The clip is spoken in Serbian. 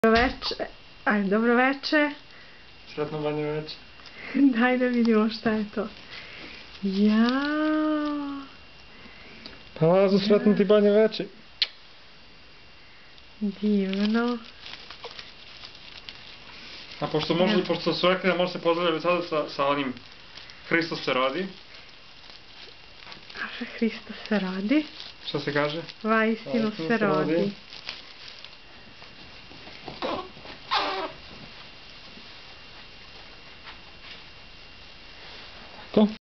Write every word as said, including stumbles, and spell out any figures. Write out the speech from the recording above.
Dobroveče, ajde, dobroveče. Sretno Banja veče. Daj da vidimo šta je to. Jao. Pa Lazo, sretno ti Banja veče. Divno. A pošto može, pošto su rekli da može se pozdravljati sada sa, sa onim Hristos se rodi. A Hristos se rodi. Šta se kaže? Vaistinu se rodi. To?